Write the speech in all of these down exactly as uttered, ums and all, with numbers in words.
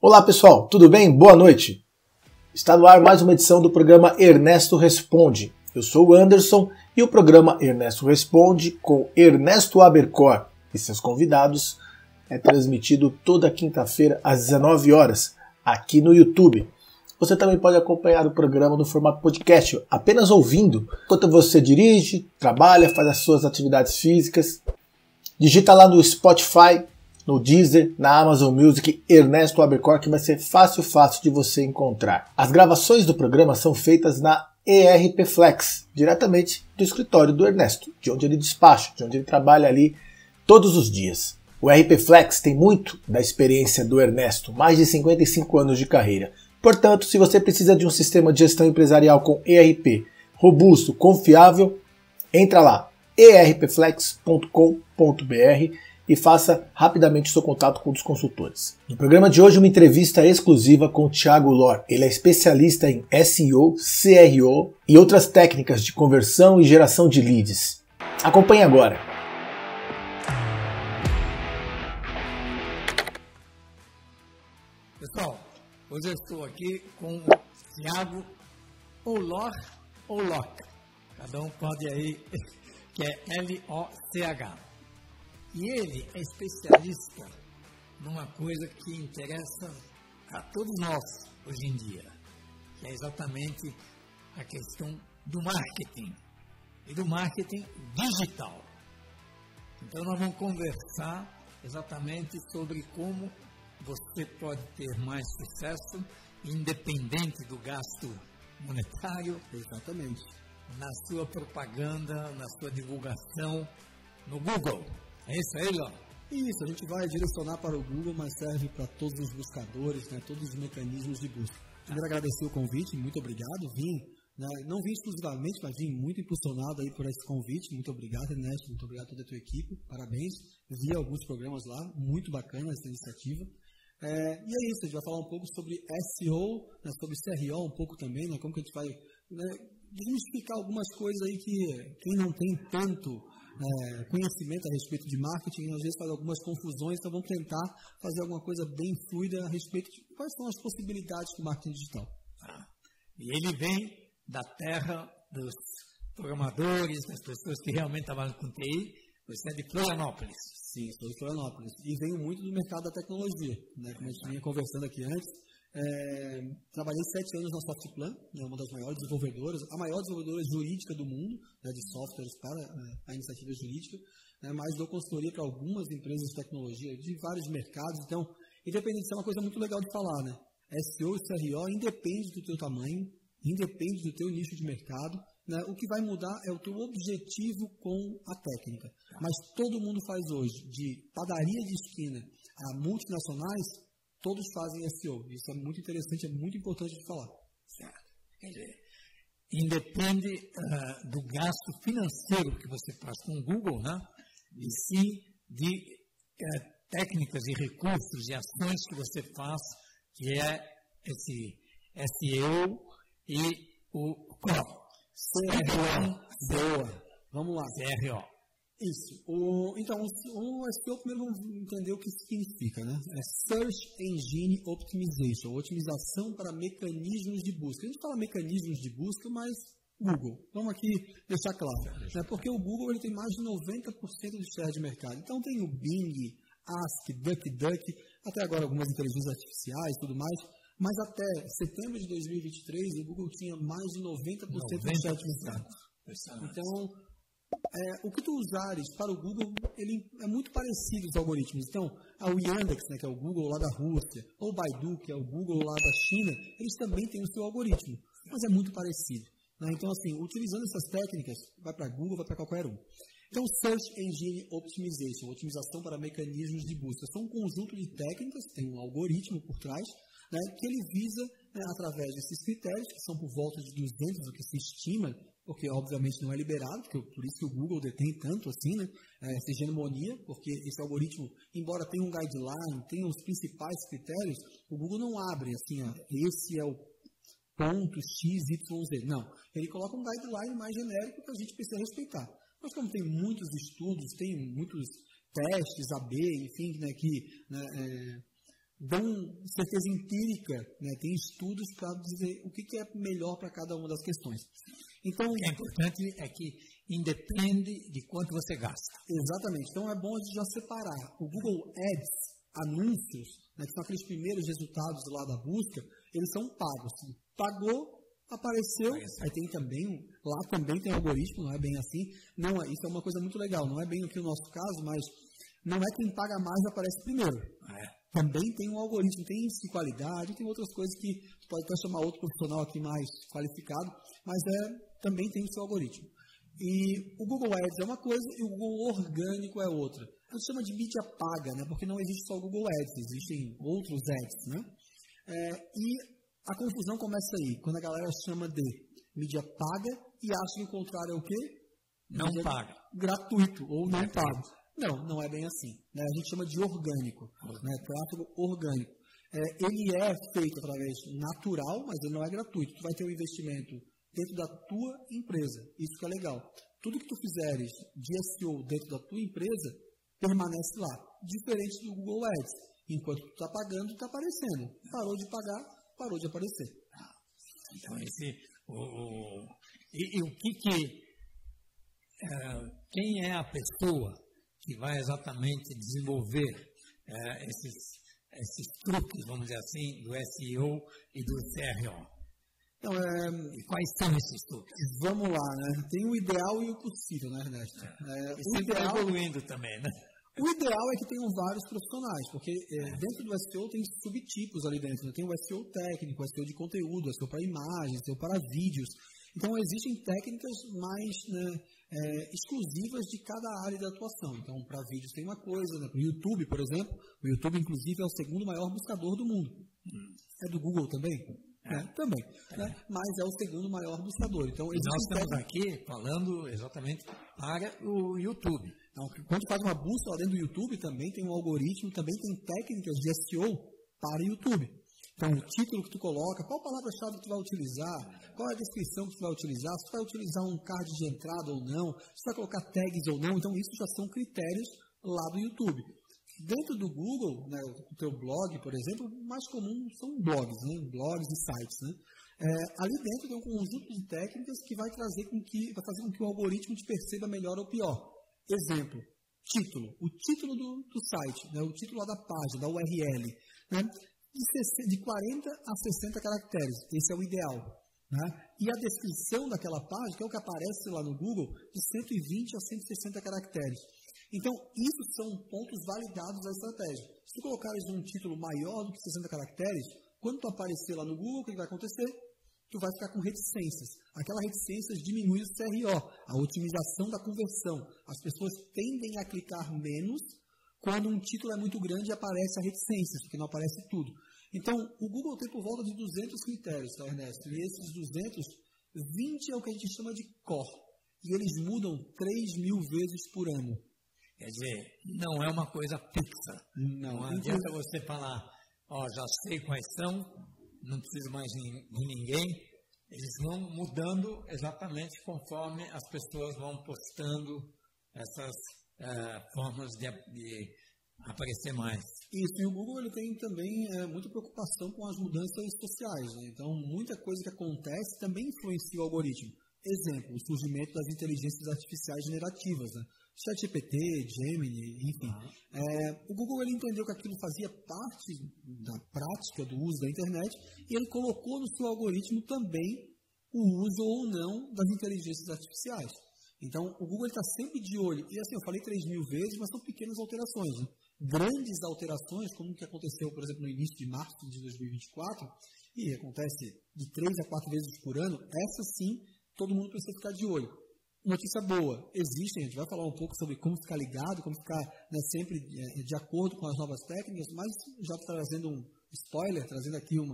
Olá pessoal, tudo bem? Boa noite! Está no ar mais uma edição do programa Ernesto Responde. Eu sou o Anderson e o programa Ernesto Responde com Ernesto Abercor e seus convidados é transmitido toda quinta-feira às dezenove horas aqui no YouTube. Você também pode acompanhar o programa no formato podcast, apenas ouvindo, enquanto você dirige, trabalha, faz as suas atividades físicas. Digita lá no Spotify, no Deezer, na Amazon Music, Ernesto Abercor, que vai ser fácil, fácil de você encontrar. As gravações do programa são feitas na E R P Flex, diretamente do escritório do Ernesto, de onde ele despacha, de onde ele trabalha ali todos os dias. O E R P Flex tem muito da experiência do Ernesto, mais de cinquenta e cinco anos de carreira. Portanto, se você precisa de um sistema de gestão empresarial com E R P robusto, confiável, entra lá, e r p flex ponto com ponto b r e faça rapidamente o seu contato com os consultores. No programa de hoje, uma entrevista exclusiva com o Thiago Lor. Ele é especialista em S E O, C R O e outras técnicas de conversão e geração de leads. Acompanhe agora. Pessoal, hoje eu estou aqui com o Thiago ou Lor ou Loch. Cada um pode aí, que é L O C H. E ele é especialista numa coisa que interessa a todos nós hoje em dia, que é exatamente a questão do marketing e do marketing digital. Então nós vamos conversar exatamente sobre como você pode ter mais sucesso, independente do gasto monetário, exatamente, na sua propaganda, na sua divulgação no Google. É isso aí, ó. Isso, a gente vai direcionar para o Google, mas serve para todos os buscadores, né, todos os mecanismos de busca. Primeiro agradecer o convite, muito obrigado. Vim, né, não vim exclusivamente, mas vim muito impulsionado aí por esse convite. Muito obrigado, Ernesto, muito obrigado a toda a tua equipe, parabéns. Vi alguns programas lá, muito bacana essa iniciativa. É, e é isso, a gente vai falar um pouco sobre S E O, né, sobre C R O um pouco também, né, como que a gente vai né, desmistificar algumas coisas aí que quem não tem tanto É, conhecimento a respeito de marketing, às vezes faz algumas confusões, então vamos tentar fazer alguma coisa bem fluida a respeito de quais são as possibilidades do marketing digital. Ah, e ele vem da terra dos programadores, das pessoas que realmente trabalham com T I, você é de Florianópolis. Sim, sou de Florianópolis. E venho muito do mercado da tecnologia, né, como a gente vinha conversando aqui antes. É, trabalhei sete anos na Softplan, né, uma das maiores desenvolvedoras, a maior desenvolvedora jurídica do mundo, né, de softwares para é, a iniciativa jurídica, né, mas dou consultoria para algumas empresas de tecnologia de vários mercados. Então, independente, isso é uma coisa muito legal de falar, né? S E O e C R O independe do teu tamanho, independe do teu nicho de mercado, né? O que vai mudar é o teu objetivo com a técnica. Mas todo mundo faz hoje, de padaria de esquina a multinacionais, todos fazem S E O. Isso é muito interessante, é muito importante de falar. Certo. Quer dizer, independe uh, do gasto financeiro que você faz com o Google, né? E sim de uh, técnicas e recursos e ações que você faz, que é esse S E O e o C R O. Boa. Vamos lá. C R O. Isso. O, então, o S E O primeiro vamos entender o que significa, né? É Search Engine Optimization, otimização para mecanismos de busca. A gente fala mecanismos de busca, mas Google. Vamos aqui deixar claro. Né? Porque o Google ele tem mais de noventa por cento do share de mercado. Então tem o Bing, Ask, DuckDuck, até agora algumas inteligências artificiais e tudo mais. Mas até setembro de dois mil e vinte e três, o Google tinha mais de noventa por cento do share de mercado. Então, É, o que tu usares para o Google, ele é muito parecido os algoritmos. Então, o Yandex, né, que é o Google lá da Rússia, ou o Baidu, que é o Google lá da China, eles também têm o seu algoritmo, mas é muito parecido. Né? Então, assim, utilizando essas técnicas, vai para Google, vai para qualquer um. Então, Search Engine Optimization, otimização para mecanismos de busca, são um conjunto de técnicas, tem um algoritmo por trás, né, que ele visa, né, através desses critérios, que são por volta de duzentos, o que se estima, porque obviamente não é liberado, porque, por isso que o Google detém tanto assim, né, essa hegemonia, porque esse algoritmo, embora tenha um guideline, tenha os principais critérios, o Google não abre assim, ó, esse é o ponto X, Y, Z. Não, ele coloca um guideline mais genérico que a gente precisa respeitar. Mas como tem muitos estudos, tem muitos testes A B, enfim, né, que né, é, dão certeza empírica, né? Tem estudos para dizer o que, que é melhor para cada uma das questões. Então, o que é importante é que independe de quanto você gasta. Exatamente. Então, é bom a gente já separar. O Google Ads, anúncios, né, que são aqueles primeiros resultados lá da busca, eles são pagos. Pagou, apareceu, aí tem também, lá também tem algoritmo, não é bem assim. Não, isso é uma coisa muito legal, não é bem aqui o nosso caso, mas não é quem paga mais aparece primeiro. É. Também tem um algoritmo, tem índice de qualidade, tem outras coisas que tu pode até chamar outro profissional aqui mais qualificado, mas é, também tem o seu algoritmo. E o Google Ads é uma coisa e o Google Orgânico é outra. A gente chama de mídia paga, né? Porque não existe só o Google Ads, existem outros ads, né? É, e a confusão começa aí, quando a galera chama de mídia paga e acha que o contrário é o quê? Não mídia paga. Gratuito ou não pago. Não, não é bem assim. Né? A gente chama de orgânico, né? Tráfego orgânico. É, ele é feito através natural, mas ele não é gratuito. Tu vai ter um investimento dentro da tua empresa. Isso que é legal. Tudo que tu fizeres de S E O dentro da tua empresa permanece lá. Diferente do Google Ads. Enquanto tu está pagando, está aparecendo. Parou de pagar, parou de aparecer. Então, esse, o, o, e, e o que que... Uh, quem é a pessoa que vai exatamente desenvolver uh, esses, esses truques, vamos dizer assim, do S E O e do C R O? Então, é, e quais são esses truques? Vamos lá, né? Tem o ideal e o possível, né, Ernesto? É, e sempre está evoluindo também, né? O ideal é que tenham vários profissionais, porque é, dentro do S E O tem subtipos ali dentro. Né? Tem o S E O técnico, o S E O de conteúdo, o S E O para imagens, S E O para vídeos. Então, existem técnicas mais né, é, exclusivas de cada área de atuação. Então, para vídeos tem uma coisa, né? Para o YouTube, por exemplo, o YouTube, inclusive, é o segundo maior buscador do mundo. Hum. É do Google também? É, é também. É. Né? Mas é o segundo maior buscador. Então, e nós estamos técnicas... aqui falando exatamente para o YouTube. Então, quando faz uma busca lá dentro do YouTube, também tem um algoritmo, também tem técnicas de S E O para o YouTube. Então, o título que tu coloca, qual palavra-chave que tu vai utilizar, qual é a descrição que tu vai utilizar, se tu vai utilizar um card de entrada ou não, se tu vai colocar tags ou não. Então, isso já são critérios lá do YouTube. Dentro do Google, né, o teu blog, por exemplo, o mais comum são blogs, né, blogs e sites. Né? É, ali dentro tem um conjunto de técnicas que vai, trazer com que, vai fazer com que o algoritmo te perceba melhor ou pior. Exemplo, título. O título do, do site, né, o título lá da página, da U R L, né, de, de quarenta a sessenta caracteres. Esse é o ideal. Né? E a descrição daquela página, que é o que aparece lá no Google, de cento e vinte a cento e sessenta caracteres. Então, isso são pontos validados da estratégia. Se tu colocares um título maior do que sessenta caracteres, quando tu aparecer lá no Google, o que vai acontecer? Tu vai ficar com reticências. Aquela reticências diminui o C R O, a otimização da conversão. As pessoas tendem a clicar menos quando um título é muito grande e aparece a reticências, porque não aparece tudo. Então, o Google tem por volta de duzentos critérios, tá, Ernesto? E esses duzentos, vinte é o que a gente chama de core. E eles mudam três mil vezes por ano. Quer dizer, não é uma coisa fixa. Não, não adianta você falar, ó, já sei quais são, não preciso mais de ninguém. Eles vão mudando exatamente conforme as pessoas vão postando essas uh, formas de, de aparecer mais. Isso, e o Google ele tem também é, muita preocupação com as mudanças sociais. Né? Então, muita coisa que acontece também influencia o algoritmo. Exemplo, o surgimento das inteligências artificiais generativas, né? ChatGPT, Gemini, enfim. Uhum. É, o Google ele entendeu que aquilo fazia parte da prática do uso da internet e ele colocou no seu algoritmo também o uso ou não das inteligências artificiais. Então, o Google está sempre de olho. E assim, eu falei três mil vezes, mas são pequenas alterações. Né? Grandes alterações, como o que aconteceu, por exemplo, no início de março de dois mil e vinte e quatro, e acontece de três a quatro vezes por ano, essa sim, todo mundo precisa ficar de olho. Notícia boa, existem, a gente vai falar um pouco sobre como ficar ligado, como ficar né, sempre de, de acordo com as novas técnicas, mas já trazendo um spoiler, trazendo aqui uma,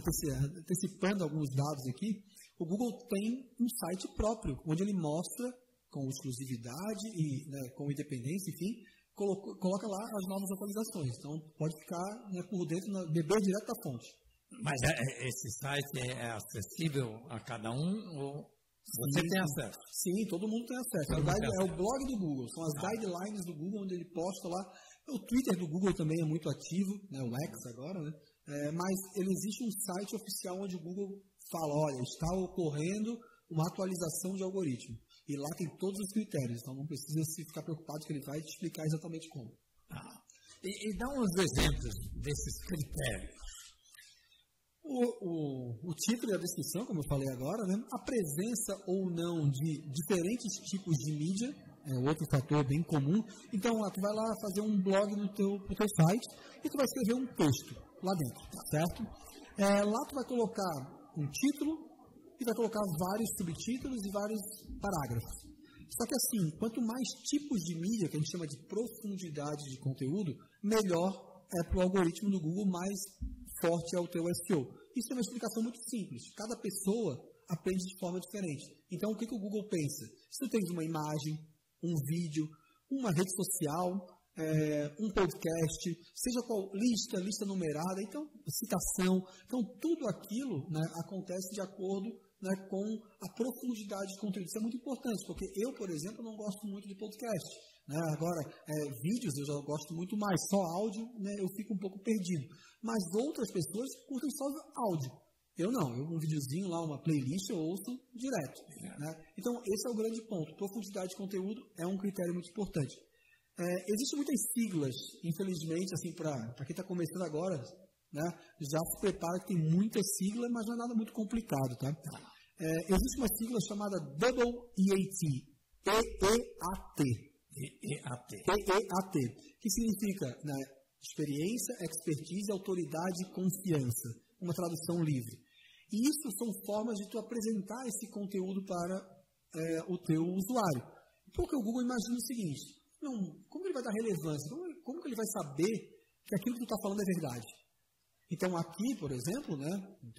antecipando alguns dados aqui, o Google tem um site próprio, onde ele mostra com exclusividade e né, com independência, enfim, coloca, coloca lá as novas atualizações. Então, pode ficar né, por dentro, na, beber direto da fonte. Mas é, esse site é acessível a cada um ou... Você sim, tem acesso? Sim, todo mundo tem acesso. É o, guide, é o blog do Google, são as ah. guidelines do Google, onde ele posta lá O Twitter do Google também é muito ativo, né, o X agora, né? É, mas ele existe um site oficial onde o Google fala, olha, está ocorrendo uma atualização de algoritmo. E lá tem todos os critérios, então não precisa se ficar preocupado que ele vai te explicar exatamente como. Ah, e, e dá uns exemplos desses critérios. O, o, o título e a descrição, como eu falei agora, né? A presença ou não de diferentes tipos de mídia é outro fator bem comum. Então, lá, tu vai lá fazer um blog no teu, no teu site e tu vai escrever um texto lá dentro, certo? É, lá tu vai colocar um título e vai colocar vários subtítulos e vários parágrafos. Só que assim, quanto mais tipos de mídia, que a gente chama de profundidade de conteúdo, melhor é para o algoritmo do Google, mais forte é o teu S E O. Isso é uma explicação muito simples. Cada pessoa aprende de forma diferente. Então, o que, que o Google pensa? Se tu tens uma imagem, um vídeo, uma rede social, é, um podcast, seja qual lista, lista numerada, então, citação. Então, tudo aquilo, né, acontece de acordo, né, com a profundidade de conteúdo. Isso é muito importante, porque eu, por exemplo, não gosto muito de podcast. Né? Agora, é, vídeos eu já gosto muito mais. Só áudio, né, eu fico um pouco perdido. Mas outras pessoas curtem só áudio. Eu não. Eu, um videozinho lá, uma playlist, eu ouço direto. É. Né? Então, esse é o grande ponto. Profundidade de conteúdo é um critério muito importante. É, existem muitas siglas, infelizmente, assim, para quem está começando agora, né, já se prepara que tem muita sigla, mas não é nada muito complicado. Tá? É, existe uma sigla chamada Double E A T, E E A T. E E A T. E E A T, que significa, né, experiência, expertise, autoridade e confiança. Uma tradução livre. E isso são formas de tu apresentar esse conteúdo para é, o teu usuário. Porque o Google imagina o seguinte, não, como ele vai dar relevância? Como, como que ele vai saber que aquilo que tu está falando é verdade? Então aqui, por exemplo, né,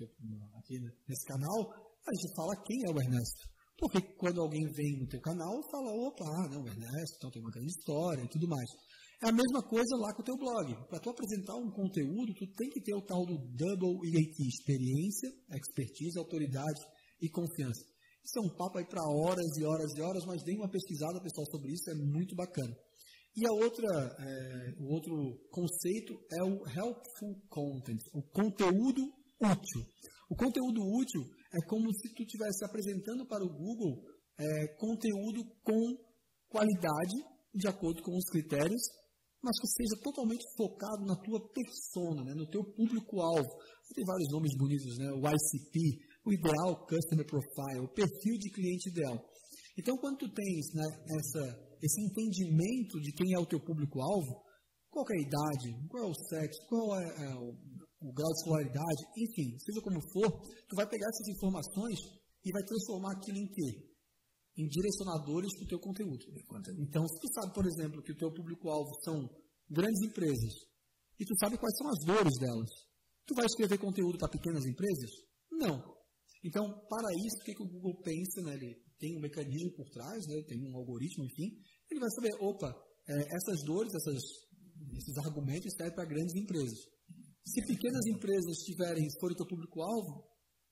aqui nesse canal, a gente fala quem é o Ernesto. Porque quando alguém vem no teu canal, fala, opa, ah, não, o Ernesto, então tem uma grande história e tudo mais. É a mesma coisa lá com o teu blog. Para tu apresentar um conteúdo, tu tem que ter o tal do Double E A T, experiência, expertise, autoridade e confiança. Isso é um papo aí para horas e horas e horas, mas dê uma pesquisada, pessoal, sobre isso, é muito bacana. E a outra, é, o outro conceito é o Helpful Content, o conteúdo útil. O conteúdo útil é como se tu estivesse apresentando para o Google é, conteúdo com qualidade, de acordo com os critérios, mas que seja totalmente focado na tua persona, né, no teu público-alvo. Tem vários nomes bonitos, né? O I C P, o Ideal Customer Profile, o perfil de cliente ideal. Então, quando tu tens, né, essa, esse entendimento de quem é o teu público-alvo, qual é a idade, qual é o sexo, qual é, é o, o grau de escolaridade, enfim, seja como for, tu vai pegar essas informações e vai transformar aquilo em quê? Em direcionadores para o teu conteúdo. Então, se tu sabe, por exemplo, que o teu público-alvo são grandes empresas e tu sabe quais são as dores delas, tu vai escrever conteúdo para pequenas empresas? Não. Então, para isso, o que, que o Google pensa? Né? Ele tem um mecanismo por trás, né? Tem um algoritmo, enfim. Ele vai saber, opa, é, essas dores, essas, esses argumentos servem para grandes empresas. Se pequenas empresas tiverem, se for o teu público-alvo,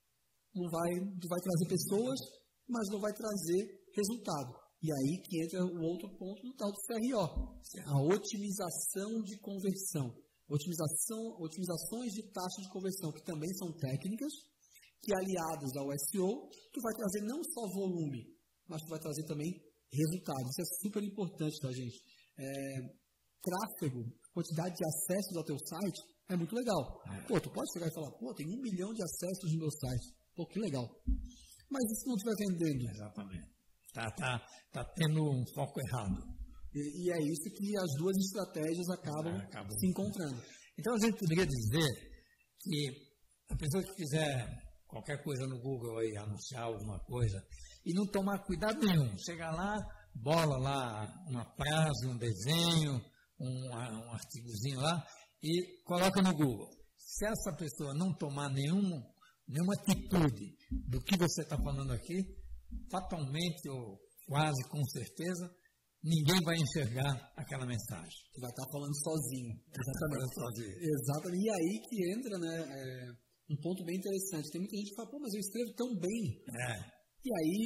não vai, tu vai trazer pessoas, mas não vai trazer resultado. E aí que entra o outro ponto do tal do C R O, a otimização de conversão. Otimização, otimizações de taxa de conversão, que também são técnicas, que aliadas ao S E O, tu vai trazer não só volume, mas tu vai trazer também resultado. Isso é super importante, tá, gente? É, tráfego, quantidade de acessos ao teu site é muito legal. Pô, tu pode chegar e falar, pô, tem um milhão de acessos no meu site. Pô, que legal. Mas e se não estiver vendendo? Exatamente. Está tá, tá tendo um foco errado. E, e é isso que as duas estratégias acabam é, acabam se encontrando. Então, a gente poderia dizer que a pessoa que quiser qualquer coisa no Google aí, anunciar alguma coisa, e não tomar cuidado nenhum, chega lá, bola lá uma frase, um desenho, um, um artigozinho lá, e coloca no Google. Se essa pessoa não tomar nenhum, nenhuma atitude do que você está falando aqui, fatalmente ou quase com certeza, ninguém vai enxergar aquela mensagem. Tu vai estar falando sozinho. Exatamente. Tá falando sozinho. Exatamente. E aí que entra, né, é, um ponto bem interessante. Tem muita gente que fala, pô, mas eu escrevo tão bem. É. E aí...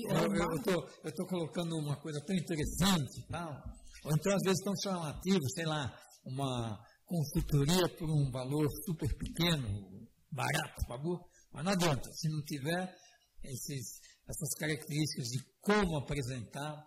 Eu estou colocando uma coisa tão interessante, tal. Ou então às vezes tão chamativo, sei lá, uma consultoria por um valor super pequeno, barato, por favor, mas não adianta, se não tiver esses, essas características de como apresentar,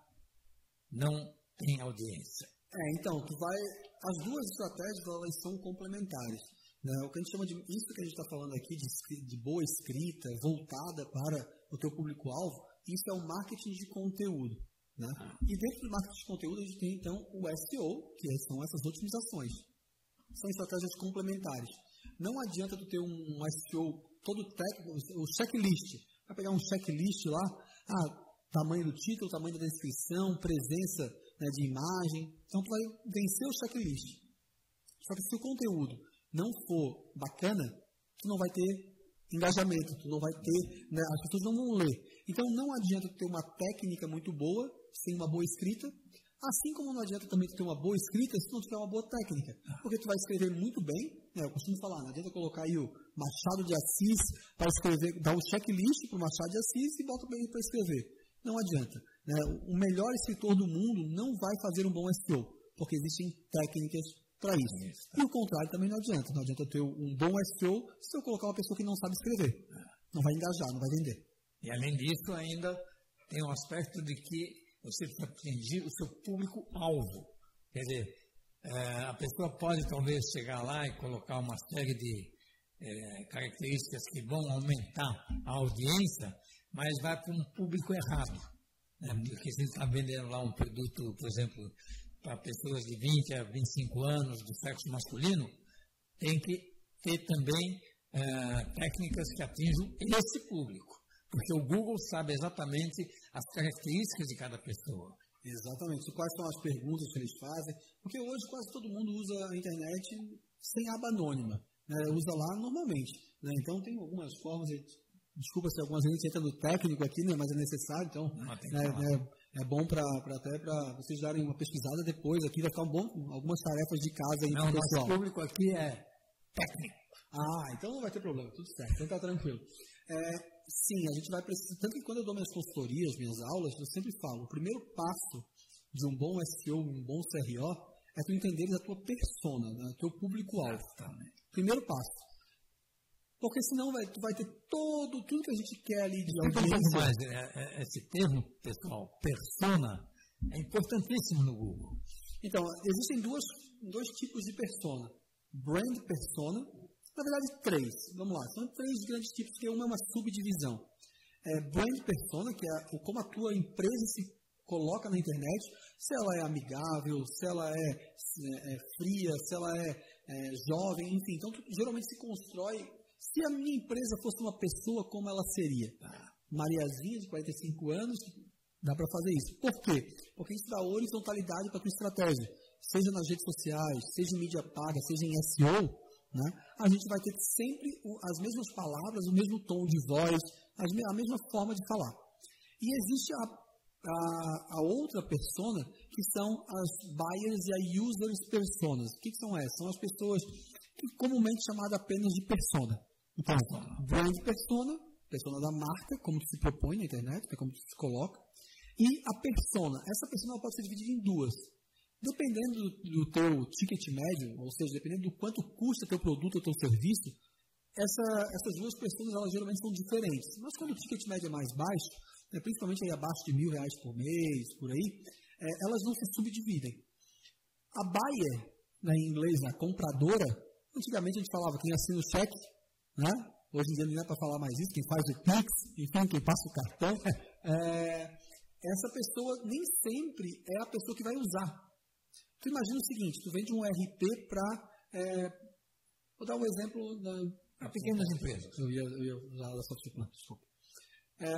não tem audiência. É, então, tu vai, as duas estratégias elas são complementares. Né? O que a gente chama de, isso que a gente está falando aqui, de, de boa escrita, voltada para o teu público-alvo, isso é o marketing de conteúdo. Né? E dentro do marketing de conteúdo, a gente tem, então, o S E O, que são essas otimizações. São estratégias complementares. Não adianta tu ter um S E O todo técnico, o checklist. Vai pegar um checklist lá, ah, tamanho do título, tamanho da descrição, presença, né, de imagem. Então, tu vai vencer o checklist. Só que se o conteúdo não for bacana, tu não vai ter engajamento, tu não vai ter, né, as pessoas não vão ler. Então, não adianta ter uma técnica muito boa sem uma boa escrita, assim como não adianta também ter uma boa escrita se não tiver uma boa técnica. Porque tu vai escrever muito bem, né, eu costumo falar, não adianta colocar aí o Machado de Assis para escrever, dar um checklist para o Machado de Assis e bota bem para escrever. Não adianta. Né? O melhor escritor do mundo não vai fazer um bom S E O, porque existem técnicas para isso. E o contrário também não adianta. Não adianta ter um bom S E O se eu colocar uma pessoa que não sabe escrever. Não vai engajar, não vai vender. E além disso, ainda tem um aspecto de que você precisa atingir o seu público-alvo. Quer dizer, é, a pessoa pode talvez chegar lá e colocar uma série de é, características que vão aumentar a audiência, mas vai para um público errado. Né? Porque se ele está vendendo lá um produto, por exemplo, para pessoas de vinte a vinte e cinco anos do sexo masculino, tem que ter também é, técnicas que atinjam esse público. Porque o Google sabe exatamente as características de cada pessoa. Exatamente. Quais são as perguntas que eles fazem. Porque hoje quase todo mundo usa a internet sem aba anônima. Né? Usa lá normalmente. Né? Então tem algumas formas... De... Desculpa se algumas vezes entra no técnico aqui, né? Mas é necessário. Então é, é, é bom para até para vocês darem uma pesquisada depois aqui. Vai ficar um bom, algumas tarefas de casa aí. Não, o nosso público aqui é técnico. Ah, então não vai ter problema. Tudo certo. Então tá tranquilo. É, Sim, a gente vai precisar. Tanto que quando eu dou minhas consultorias, minhas aulas, eu sempre falo: o primeiro passo de um bom S E O, um bom C R O, é tu entender a tua persona, né, o teu público-alvo. Primeiro passo. Porque senão vai, tu vai ter todo, tudo que a gente quer ali de audiência. Mais, é, é, esse termo, pessoal, persona, é importantíssimo no Google. Então, existem duas, dois tipos de persona: brand persona. Na verdade, três. Vamos lá. São três grandes tipos, porque uma é uma subdivisão. É, brand persona, que é como a tua empresa se coloca na internet, se ela é amigável, se ela é, é, é fria, se ela é, é jovem, enfim. Então, tu, geralmente se constrói... Se a minha empresa fosse uma pessoa, como ela seria? Mariazinha, de quarenta e cinco anos, dá para fazer isso. Por quê? Porque isso dá horizontalidade para a tua estratégia. Seja nas redes sociais, seja em mídia paga, seja em S E O, né? A gente vai ter sempre as mesmas palavras, o mesmo tom de voz, a mesma forma de falar. E existe a, a, a outra persona, que são as buyers e a users personas. O que, que são essas? São as pessoas que comumente chamadas apenas de persona. Então, brand persona, persona da marca, como tu se propõe na internet, que é como tu se coloca, e a persona. Essa persona pode ser dividida em duas. Dependendo do, do teu ticket médio, ou seja, dependendo do quanto custa teu produto ou teu serviço, essa, essas duas pessoas elas geralmente são diferentes. Mas quando o ticket médio é mais baixo, né, principalmente aí abaixo de mil reais por mês, por aí, é, elas não se subdividem. A buyer, né, em inglês, a compradora, antigamente a gente falava quem assina o cheque, né? Hoje em dia não é para falar mais isso, quem faz o Pix, enfim, quem passa o cartão. É, essa pessoa nem sempre é a pessoa que vai usar. Tu imagina o seguinte, tu vende um R P para... É, vou dar um exemplo para pequenas empresas. Eu ia, eu ia usar a software, desculpa. É,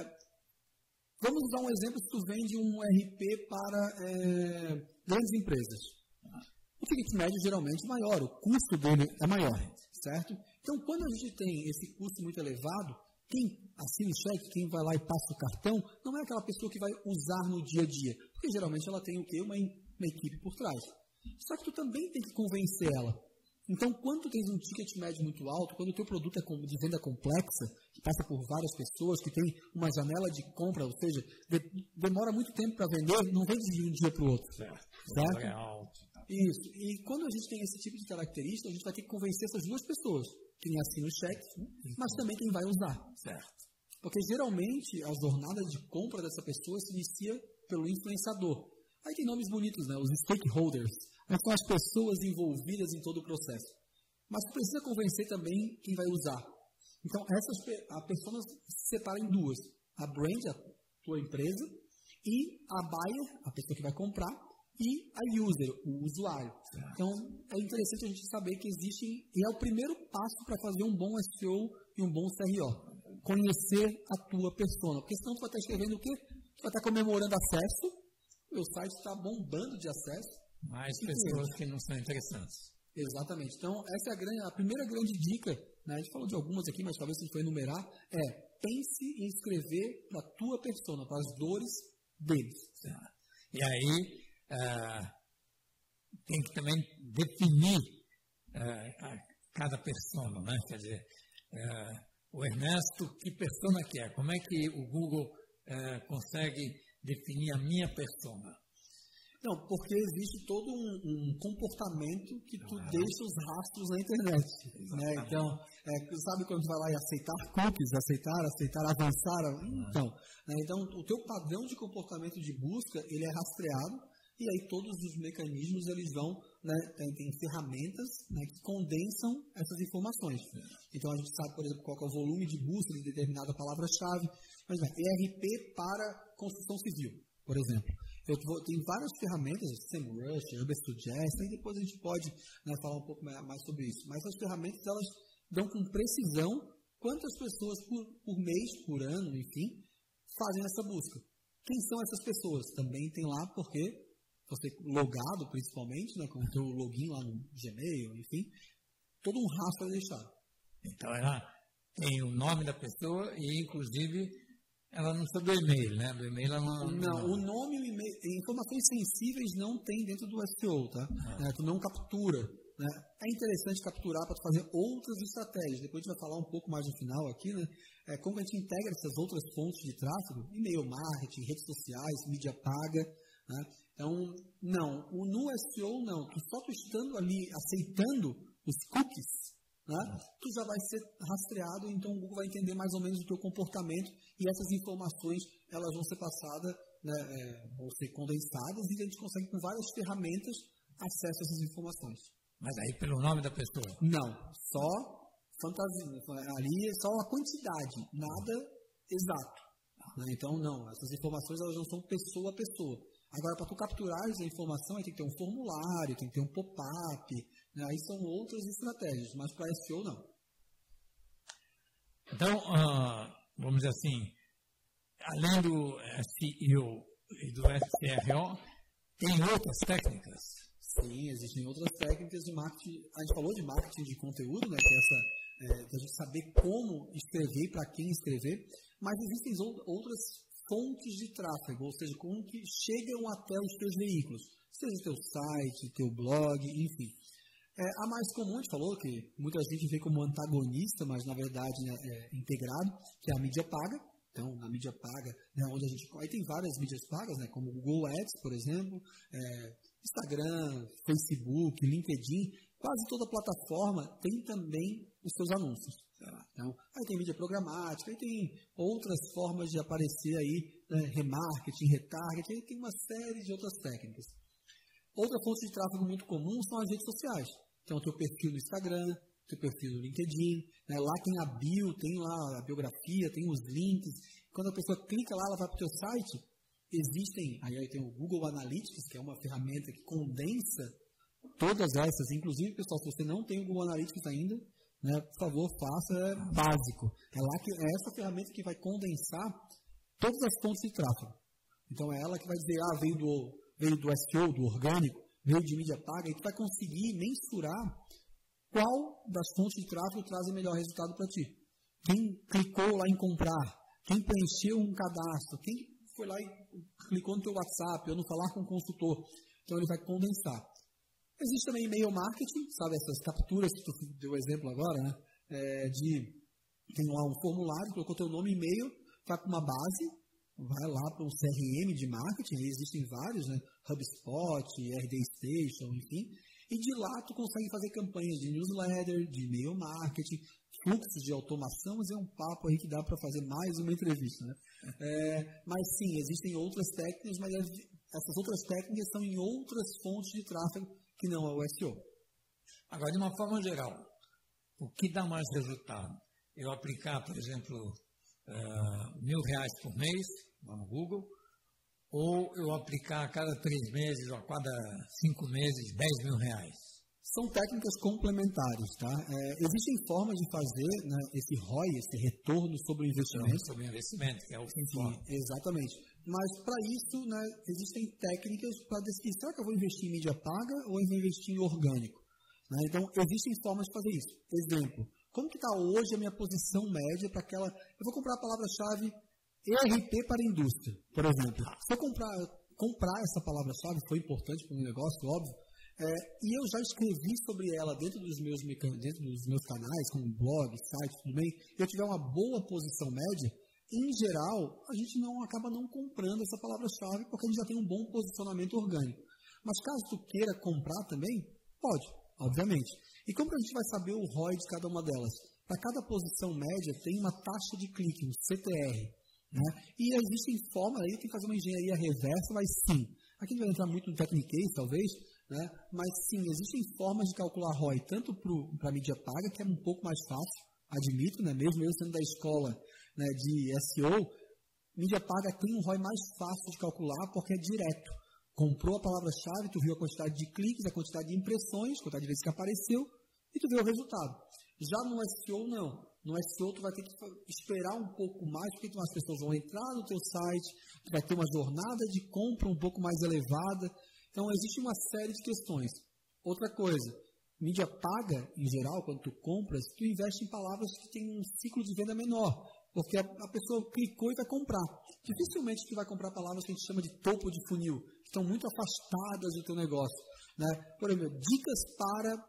vamos usar um exemplo se tu vende um R P para é, grandes empresas. O ticket médio geralmente é maior, o custo dele é maior, certo? Então, quando a gente tem esse custo muito elevado, quem assina o cheque, quem vai lá e passa o cartão, não é aquela pessoa que vai usar no dia a dia. Porque geralmente ela tem o quê? Uma, uma equipe por trás. Só que tu também tem que convencer ela. Então, quando tu tens um ticket médio muito alto, quando o teu produto é de venda complexa, que passa por várias pessoas, que tem uma janela de compra, ou seja, de, demora muito tempo para vender, não vende de um dia para o outro. Certo. certo? É alto. Isso. E quando a gente tem esse tipo de característica, a gente vai ter que convencer essas duas pessoas. Quem assina o cheque, mas também quem vai usar. Certo. Porque geralmente a jornada de compra dessa pessoa se inicia pelo influenciador. Aí tem nomes bonitos, né? Os stakeholders. Mas são as pessoas envolvidas em todo o processo. Mas tu precisa convencer também quem vai usar. Então, essas, a pessoa se separa em duas. A brand, a tua empresa, e a buyer, a pessoa que vai comprar, e a user, o usuário. Certo. Então, é interessante a gente saber que existem, e é o primeiro passo para fazer um bom S E O e um bom C R O. Conhecer a tua persona. Porque senão tu vai estar escrevendo o quê? Tu vai estar comemorando acesso, o meu site está bombando de acesso. Mais pessoas que não são interessantes. Exatamente. Então, essa é a, grande, a primeira grande dica, né? A gente falou de algumas aqui, mas talvez se a gente for enumerar, é pense em escrever para a tua persona, para as dores deles. E aí, uh, tem que também definir uh, a cada persona, né? Quer dizer, uh, o Ernesto, que persona que é? Como é que o Google uh, consegue definir a minha persona? Não, porque existe todo um, um comportamento que tu ah, deixa os rastros na internet. Né? Então, é, sabe quando tu vai lá e aceitar cookies, aceitar, aceitar, avançar? Ah. Então, né? Então, o teu padrão de comportamento de busca, ele é rastreado e aí todos os mecanismos, eles vão, né, tem, tem ferramentas, né, que condensam essas informações. Então, a gente sabe, por exemplo, qual é o volume de busca de determinada palavra-chave. Mas, né, E R P para construção civil, por exemplo. Eu vou, tem várias ferramentas, SEMrush, UrbanSuggest, e depois a gente pode, né, falar um pouco mais sobre isso. Mas as ferramentas, elas dão com precisão quantas pessoas por, por mês, por ano, enfim, fazem essa busca. Quem são essas pessoas? Também tem lá, porque você logado, principalmente, né, com o teu login lá no Gmail, enfim, todo um rastro é deixado. Então, ela tem o nome da pessoa e, inclusive, ela não sabe do e-mail, né? Do e-mail ela não... Não, não. O nome e o e-mail, informações sensíveis não tem dentro do S E O, tá? Ah. É, tu não captura. Né? É interessante capturar para fazer outras estratégias. Depois a gente vai falar um pouco mais no final aqui, né? É, como a gente integra essas outras fontes de tráfego, e-mail marketing, redes sociais, mídia paga, né? Então, não. O, no S E O, não. Tu só tu estando ali aceitando os cookies, né? Tu já vai ser rastreado, então o Google vai entender mais ou menos o teu comportamento e essas informações, elas vão ser passadas, né, é, vão ser condensadas e a gente consegue, com várias ferramentas, acesso a essas informações. Mas aí pelo nome da pessoa? Não, só fantasia, ali é só a quantidade, nada exato. Né? Então, não, essas informações elas não são pessoa a pessoa. Agora, para tu capturar essa informação, aí tem que ter um formulário, tem que ter um pop-up, né? Aí são outras estratégias, mas para S E O, não. Então, uh, vamos dizer assim, além do S E O e do S R O, tem outras técnicas? Sim, existem outras técnicas de marketing. A gente falou de marketing de conteúdo, né? Que é essa, é, de a gente saber como escrever e para quem escrever, mas existem outras fontes de tráfego, ou seja, como que chegam até os teus veículos, seja teu site, teu blog, enfim. É, a mais comum, a gente falou que muita gente vê como antagonista, mas na verdade, né, é integrado, que é a mídia paga. Então, na mídia paga, né, onde a gente... Aí tem várias mídias pagas, né, como o Google Ads, por exemplo, é, Instagram, Facebook, LinkedIn, quase toda plataforma tem também os seus anúncios. Então, aí tem mídia programática, aí tem outras formas de aparecer aí, né, remarketing, retargeting, aí tem uma série de outras técnicas. Outra fonte de tráfego muito comum são as redes sociais. Então, o teu perfil no Instagram, o teu perfil no LinkedIn, né, lá tem a bio, tem lá a biografia, tem os links. Quando a pessoa clica lá, ela vai para o teu site, existem, aí tem o Google Analytics, que é uma ferramenta que condensa todas essas, inclusive, pessoal, se você não tem o Google Analytics ainda, né, por favor, faça, é básico. É, lá que, é essa ferramenta que vai condensar todas as fontes de tráfego. Então, é ela que vai dizer, ah, veio do, veio do S E O, do orgânico, veio de mídia paga, e tu vai conseguir mensurar qual das fontes de tráfego traz o melhor resultado para ti. Quem clicou lá em comprar, quem preencheu um cadastro, quem foi lá e clicou no teu WhatsApp ou no falar com o consultor. Então, ele vai condensar. Existe também e-mail marketing, sabe, essas capturas que tu deu exemplo agora, né? É, de, tem lá um formulário, colocou teu nome e e-mail, vai para uma base, vai lá para um C R M de marketing, existem vários, né? HubSpot, R D Station, enfim, e de lá tu consegue fazer campanhas de newsletter, de e-mail marketing, fluxos de automação, mas é um papo aí que dá para fazer mais uma entrevista, né? É, mas sim, existem outras técnicas, mas essas outras técnicas são em outras fontes de tráfego que não é o S E O. Agora, de uma forma geral, o que dá mais resultado? Eu aplicar, por exemplo, uh, mil reais por mês no Google, ou eu aplicar a cada três meses ou a cada cinco meses dez mil reais? São técnicas complementares, tá? É, existem formas de fazer, né, esse R O I, esse retorno sobre o investimento. Sobre o investimento, que é o que Sim, exatamente. Mas para isso, né, existem técnicas para decidir, será que eu vou investir em mídia paga ou eu vou investir em orgânico? Né? Então, existem formas de fazer isso. Exemplo, como que está hoje a minha posição média para aquela... Eu vou comprar a palavra-chave E R P para a indústria, por exemplo. Se eu comprar, comprar essa palavra-chave, foi importante para o meu negócio, óbvio, é, e eu já escrevi sobre ela dentro dos meus, dentro dos meus canais, como blog, site, tudo bem, e eu tiver uma boa posição média, em geral, a gente não acaba não comprando essa palavra-chave porque a gente já tem um bom posicionamento orgânico. Mas caso tu queira comprar também, pode, obviamente. E como a gente vai saber o R O I de cada uma delas? Para cada posição média tem uma taxa de clique, um C T R. Né? E existem formas aí, tem que fazer uma engenharia reversa, mas sim. Aqui não vai entrar muito no techniquez, talvez, né? Mas sim, existem formas de calcular R O I, tanto para a mídia paga, que é um pouco mais fácil, admito, né? Mesmo eu sendo da escola, né, de S E O, mídia paga tem um R O I mais fácil de calcular, porque é direto. Comprou a palavra-chave, tu viu a quantidade de cliques, a quantidade de impressões, a quantidade de vezes que apareceu, e tu viu o resultado. Já no S E O, não. No S E O, tu vai ter que esperar um pouco mais, porque as pessoas vão entrar no teu site, tu vai ter uma jornada de compra um pouco mais elevada. Então, existe uma série de questões. Outra coisa, mídia paga, em geral, quando tu compras, tu investe em palavras que têm um ciclo de venda menor, porque a, a pessoa clicou e vai comprar. Dificilmente tu vai comprar palavras que a gente chama de topo de funil, que estão muito afastadas do teu negócio. Né? Por exemplo, dicas para...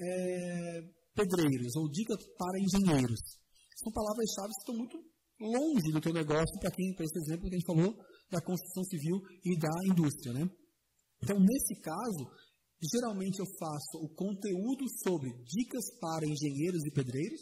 É, pedreiros ou dicas para engenheiros. São palavras-chave que estão muito longe do teu negócio para quem, para esse exemplo que a gente falou, da construção civil e da indústria. Né? Então, nesse caso, geralmente eu faço o conteúdo sobre dicas para engenheiros e pedreiros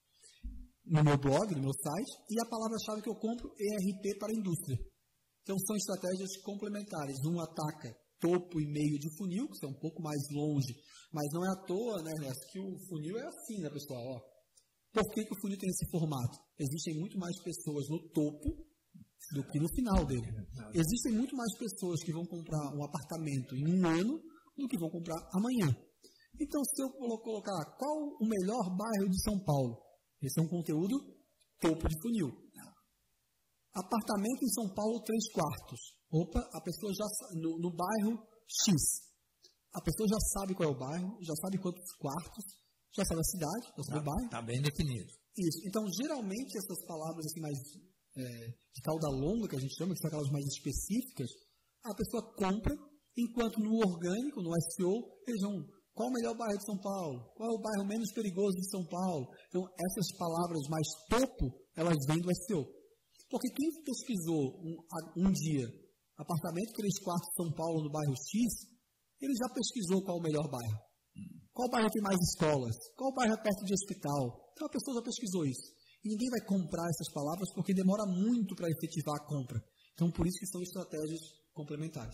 no meu blog, no meu site, e a palavra-chave que eu compro é E R P para a indústria. Então, são estratégias complementares. Um ataca topo e meio de funil, que é um pouco mais longe, mas não é à toa, né, que o funil é assim, né, pessoal? Ó, por que, que o funil tem esse formato? Existem muito mais pessoas no topo do que no final dele. Existem muito mais pessoas que vão comprar um apartamento em um ano do que vão comprar amanhã. Então, se eu colocar qual o melhor bairro de São Paulo, esse é um conteúdo topo de funil. Apartamento em São Paulo, três quartos. Opa, a pessoa já no, no bairro X. A pessoa já sabe qual é o bairro, já sabe quantos quartos, já sabe a cidade, já sabe tá, o bairro. Está bem definido. Isso. Então, geralmente, essas palavras assim, mais é, de cauda longa, que a gente chama, que são aquelas mais específicas, a pessoa compra, enquanto no orgânico, no S E O, eles vão, qual o melhor bairro de São Paulo? Qual é o bairro menos perigoso de São Paulo? Então, essas palavras mais topo, elas vêm do S E O. Porque quem pesquisou um, um dia apartamento três quartos de São Paulo no bairro X, ele já pesquisou qual o melhor bairro. Qual bairro tem mais escolas? Qual bairro é perto de hospital? Então, a pessoa já pesquisou isso. E ninguém vai comprar essas palavras porque demora muito para efetivar a compra. Então, por isso que são estratégias complementares.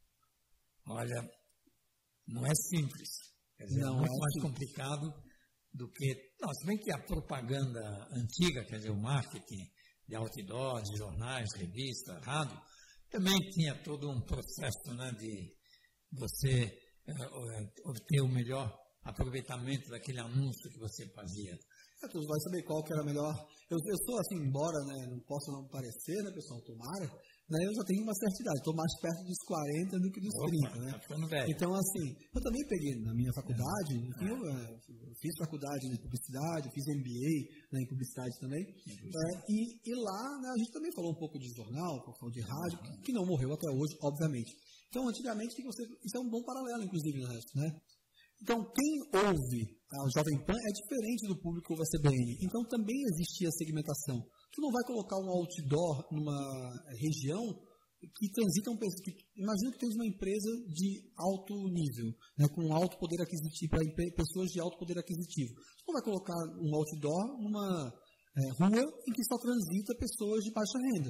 Olha, não é simples. Quer dizer, não é muito é mais simples. Complicado do que... Não, se bem que a propaganda antiga, quer dizer, o marketing de outdoor, de jornais, revistas, rádio, também tinha todo um processo, né, de você uh, obter o melhor aproveitamento daquele anúncio que você fazia. É, tu vai saber qual que era melhor. Eu estou assim, embora, né, não possa não parecer, né, pessoal, tomara, né, eu já tenho uma certa idade, estou mais perto dos quarenta do que dos Opa, trinta, né? Tá ficando velho. Então, assim, eu também peguei na minha faculdade, é. eu, eu fiz faculdade em publicidade, eu fiz M B A né, em publicidade também, é, e, e lá né, a gente também falou um pouco de jornal, um pouco de rádio, uhum. que não morreu até hoje, obviamente. Então, antigamente, você, isso é um bom paralelo, inclusive, no resto, né? Então, quem ouve a Jovem Pan é diferente do público que ouve a C B N. Então, também existia segmentação. Tu não vai colocar um outdoor numa região que transitam pessoas. Imagina que tens uma empresa de alto nível, né, com alto poder aquisitivo, para pessoas de alto poder aquisitivo. Tu não vai colocar um outdoor numa é, rua em que só transita pessoas de baixa renda.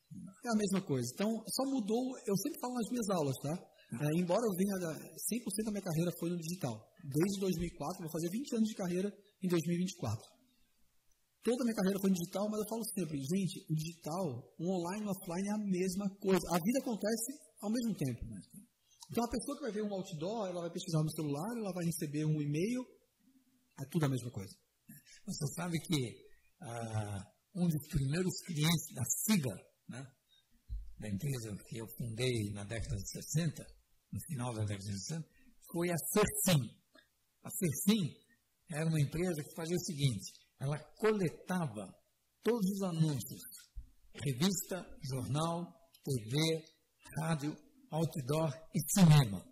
É a mesma coisa. Então, só mudou. Eu sempre falo nas minhas aulas, tá? É, embora eu venha da, cem por cento da minha carreira foi no digital. Desde dois mil e quatro, vou fazer vinte anos de carreira em dois mil e vinte e quatro. Toda a minha carreira foi no digital, mas eu falo sempre, gente, o digital, o online e o offline é a mesma coisa. A vida acontece ao mesmo tempo. Então, a pessoa que vai ver um outdoor, ela vai pesquisar no celular, ela vai receber um e-mail, é tudo a mesma coisa. Você sabe que ah, um dos primeiros clientes da SIGA, né, da empresa que eu fundei na década de sessenta, no final da década de sessenta, foi a Cersim. A Cersim era uma empresa que fazia o seguinte: ela coletava todos os anúncios, revista, jornal, T V, rádio, outdoor e cinema.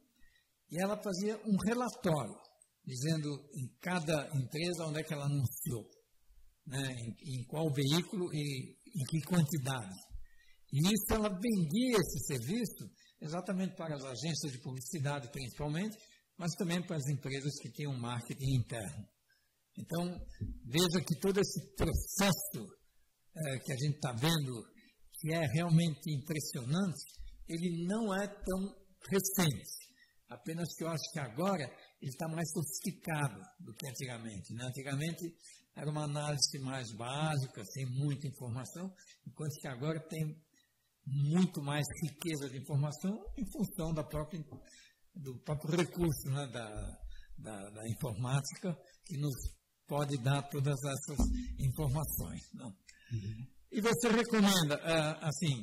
E ela fazia um relatório, dizendo em cada empresa onde é que ela anunciou, né, em, em qual veículo e em que quantidade. E isso ela vendia esse serviço exatamente para as agências de publicidade, principalmente, mas também para as empresas que tinham marketing interno. Então, veja que todo esse processo é, que a gente está vendo, que é realmente impressionante, ele não é tão recente. Apenas que eu acho que agora ele está mais sofisticado do que antigamente, né? Antigamente era uma análise mais básica, sem muita informação, enquanto que agora tem muito mais riqueza de informação em função da própria, do próprio recurso, né, da, da, da informática, que nos pode dar todas essas informações. Não? Uhum. E você recomenda, uh, assim,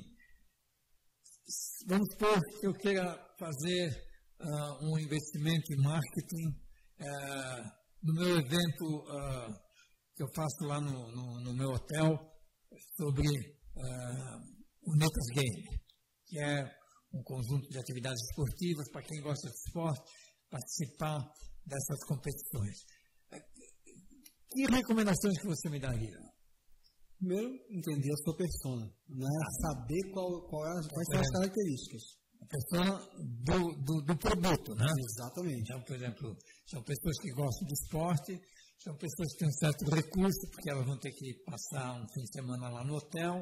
vamos supor que eu queira fazer uh, um investimento em marketing uh, no meu evento uh, que eu faço lá no, no, no meu hotel sobre uh, o Netas Game, que é um conjunto de atividades esportivas para quem gosta de esporte, participar dessas competições. Que recomendações que você me daria? Primeiro, entender a sua persona, né? Saber qual, qual é, quais são as características. A persona do, do, do produto, né? Exatamente. Então, por exemplo, são pessoas que gostam de esporte, são pessoas que têm um certo recurso, porque elas vão ter que passar um fim de semana lá no hotel.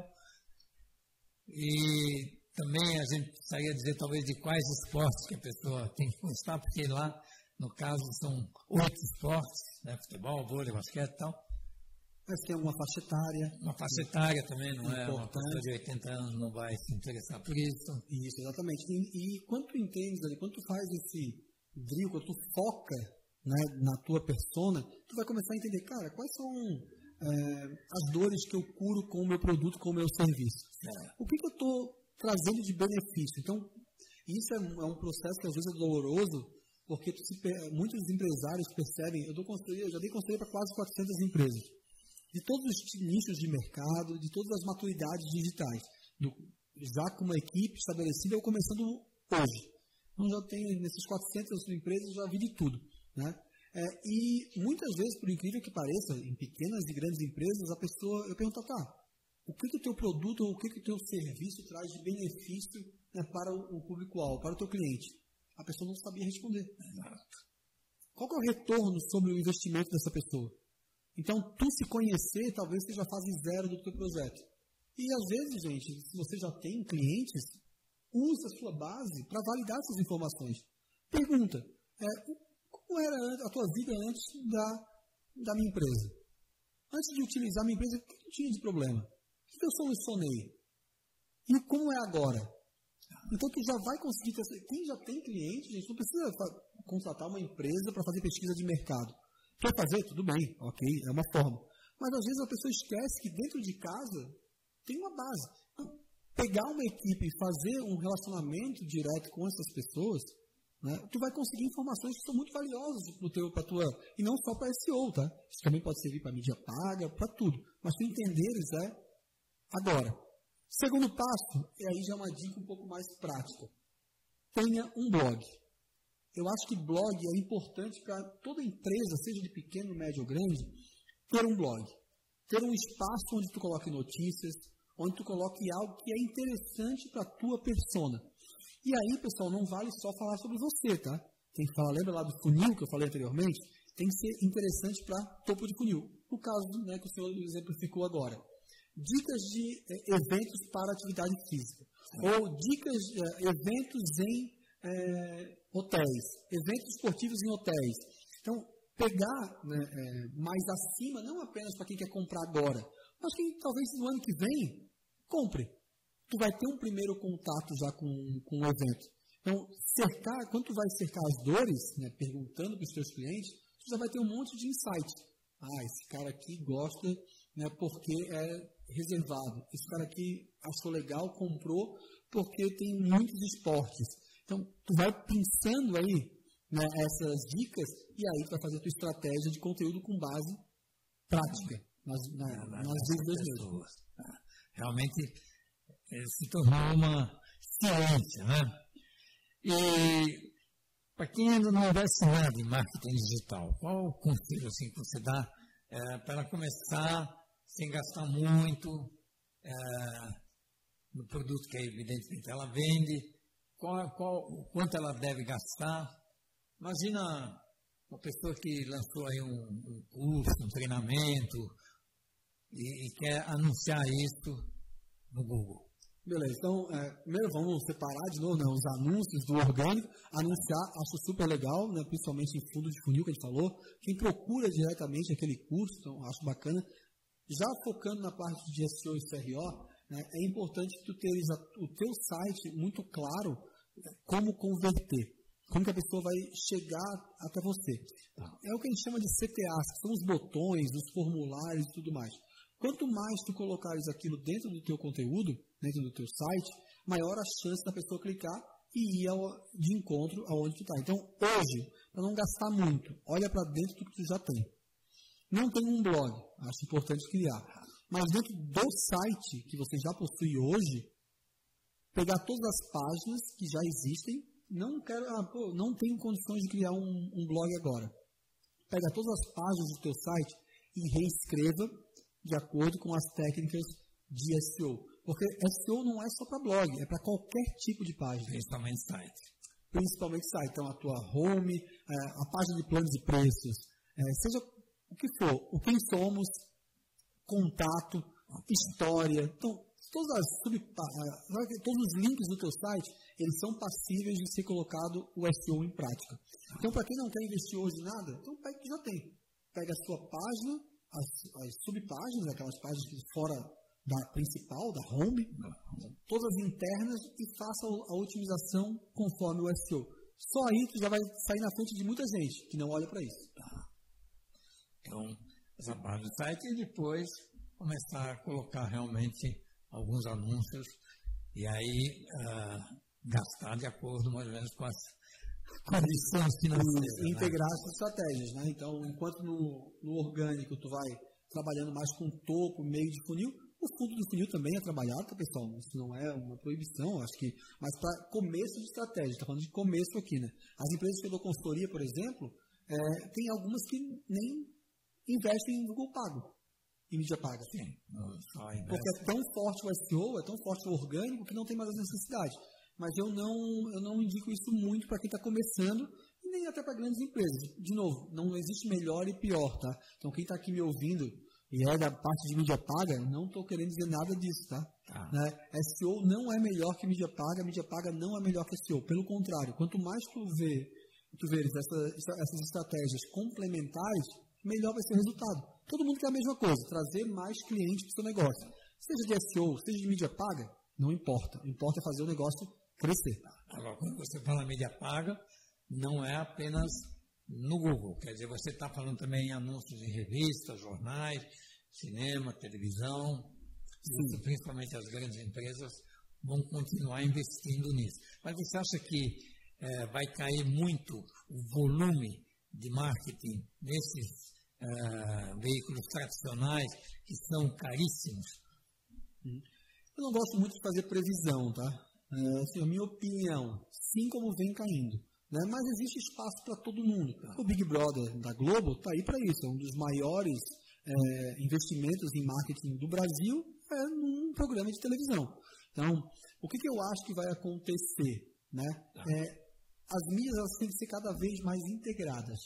E também a gente precisaria dizer talvez de quais esportes que a pessoa tem que gostar, porque lá, no caso, são oito esportes, né? Futebol, vôlei, basquete e tal. Mas tem uma faixa etária. Uma faixa etária também, não é? Importante. Uma pessoa de oitenta anos não vai se interessar por isso. Isso, exatamente. E, e quando tu entendes ali, quando tu faz esse drill, quando tu foca, né, na tua persona, tu vai começar a entender, cara, quais são é, as dores que eu curo com o meu produto, com o meu serviço. É. O que, que eu estou trazendo de benefício? Então, isso é um, é um processo que às vezes é doloroso, porque tu se, muitos empresários percebem, eu, dou conselho, eu já dei conselho para quase quatrocentas empresas, de todos os nichos de mercado, de todas as maturidades digitais, do, já com uma equipe estabelecida ou começando hoje. Então, já tenho, nesses quatrocentas empresas, já vi de tudo, né? É, e muitas vezes, por incrível que pareça, em pequenas e grandes empresas, a pessoa, eu pergunto, tá, o que, que o teu produto ou o que, que o teu serviço traz de benefício, né, para o, o público-alvo, para o teu cliente? A pessoa não sabia responder. Qual que é o retorno sobre o investimento dessa pessoa? Então, tu se conhecer, talvez seja a fase zero do teu projeto. E às vezes, gente, se você já tem clientes, use a sua base para validar essas informações. Pergunta, é, como era a tua vida antes da, da minha empresa? Antes de utilizar a minha empresa, o que eu tinha de problema? O que eu solucionei? E como é agora? Então, tu já vai conseguir ter... Quem já tem cliente, gente, não precisa contratar uma empresa para fazer pesquisa de mercado. Quer fazer? Tudo bem, ok, é uma forma. Mas, às vezes, a pessoa esquece que dentro de casa tem uma base. Então, pegar uma equipe e fazer um relacionamento direto com essas pessoas, né, tu vai conseguir informações que são muito valiosas para a tua... E não só para S E O, tá? Isso também pode servir para mídia paga, para tudo. Mas tu entenderes é agora. Segundo passo, e aí já é uma dica um pouco mais prática. Tenha um blog. Eu acho que blog é importante para toda empresa, seja de pequeno, médio ou grande, ter um blog. Ter um espaço onde tu coloque notícias, onde tu coloque algo que é interessante para a tua persona. E aí, pessoal, não vale só falar sobre você, tá? Tem que falar, lembra lá do funil que eu falei anteriormente? Tem que ser interessante para topo de funil. No caso, né, que o senhor exemplificou agora. Dicas de eh, eventos para atividade física. Ou dicas, eh, eventos em eh, hotéis. Eventos esportivos em hotéis. Então, pegar, né, eh, mais acima, não apenas para quem quer comprar agora, mas quem talvez no ano que vem compre. Tu vai ter um primeiro contato já com, com o evento. Então, cercar, quando tu vai cercar as dores, né, perguntando para os teus clientes, tu já vai ter um monte de insight. Ah, esse cara aqui gosta, né, porque é reservado. Esse cara aqui achou legal, comprou, porque tem muitos esportes. Então, tu vai pensando aí, né, essas dicas, e aí tu vai fazer a tua estratégia de conteúdo com base prática, nas, na, é, nas dúvidas mesmo. Realmente, se tornou uma ciência, né? E para quem ainda não investe nada em marketing digital, qual o conselho assim, que você dá é, para ela começar sem gastar muito é, no produto que evidentemente ela vende, qual, qual, o quanto ela deve gastar? Imagina uma pessoa que lançou aí um, um curso, um treinamento e, e quer anunciar isso no Google. Beleza, então, é, primeiro vamos separar de novo, né, os anúncios do orgânico. Anunciar, acho super legal, né, principalmente em fundo de funil que a gente falou. Quem procura diretamente aquele curso, então, acho bacana. Já focando na parte de S E O e C R O, né, é importante que tu tenhas o teu site muito claro como converter. Como que a pessoa vai chegar até você. É o que a gente chama de C T As, que são os botões, os formulários e tudo mais. Quanto mais tu colocares aquilo dentro do teu conteúdo, dentro do teu site, maior a chance da pessoa clicar e ir ao, de encontro aonde tu está. Então, hoje, para não gastar muito, olha para dentro do que tu já tem. Não tem um blog, acho importante criar. Mas dentro do site que você já possui hoje, pegar todas as páginas que já existem, não quero, ah, pô, não tenho condições de criar um, um blog agora. Pega todas as páginas do teu site e reescreva de acordo com as técnicas de S E O. Porque S E O não é só para blog, é para qualquer tipo de página. Principalmente site. Principalmente site. Então, a tua home, a página de planos e preços, seja o que for, o quem somos, contato, história. Então, todas as sub, todos os links do teu site, eles são passíveis de ser colocado o S E O em prática. Então, para quem não quer investir hoje em nada, então pega o que já tem. Pega a sua página, as, as subpáginas, aquelas páginas fora da principal, da home, todas internas, e faça a otimização conforme o S E O. Só aí tu já vai sair na frente de muita gente que não olha para isso. Tá. Então, essa página do site e depois começar a colocar realmente alguns anúncios e aí uh, gastar de acordo mais ou menos com as condições financeiras. E integrar né? As estratégias. Né? Então, enquanto no, no orgânico tu vai trabalhando mais com topo, meio de funil, o fundo do funil também é trabalhado, tá, pessoal? Isso não é uma proibição, acho que, mas para começo de estratégia, está falando de começo aqui, né? As empresas que eu dou consultoria, por exemplo, é, tem algumas que nem investem em Google Pago, em mídia paga. Sim, só porque é tão forte o S E O, é tão forte o orgânico que não tem mais a necessidade. Mas eu não, eu não indico isso muito para quem está começando e nem até para grandes empresas. De novo, não existe melhor e pior, tá? Então quem está aqui me ouvindo e é da parte de mídia paga, não estou querendo dizer nada disso, tá? Ah. Né? S E O não é melhor que mídia paga, mídia paga não é melhor que S E O. Pelo contrário, quanto mais tu vê, tu vês essa, essas estratégias complementares, melhor vai ser o resultado. Todo mundo quer a mesma coisa, trazer mais clientes para o seu negócio. Seja de S E O, seja de mídia paga, não importa. O que importa é fazer o negócio crescer. Agora, quando você fala mídia paga, não é apenas no Google. Quer dizer, você está falando também em anúncios em revistas, jornais, cinema, televisão. Isso, principalmente as grandes empresas vão continuar investindo nisso. Mas você acha que é, vai cair muito o volume de marketing nesses é, veículos tradicionais que são caríssimos? Eu não gosto muito de fazer previsão, tá? É, assim, a minha opinião, sim como vem caindo. né? Mas existe espaço para todo mundo. O Big Brother da Globo está aí para isso, é um dos maiores é, investimentos em marketing do Brasil, é num programa de televisão. Então, o que, que eu acho que vai acontecer? Né? É, as mídias elas têm que ser cada vez mais integradas.